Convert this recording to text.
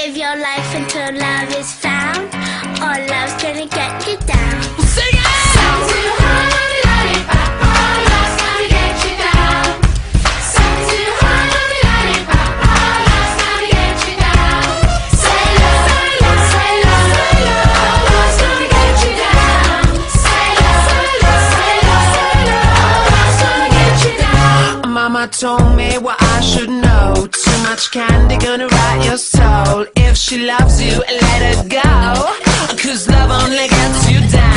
Live your life until love is found, or love's gonna get you down. Sing it! Song too high, lollipop, oh, love's gonna get you down. Song too high, lollipop, oh, love's gonna get you down. Say love, say love, say love, oh, love's gonna get you down. Say love, say love, say love, oh, love's gonna get you down. Mama told me what I should know. Too much candy gonna rot your soul. If she loves you, let her go, 'cause love only gets you down.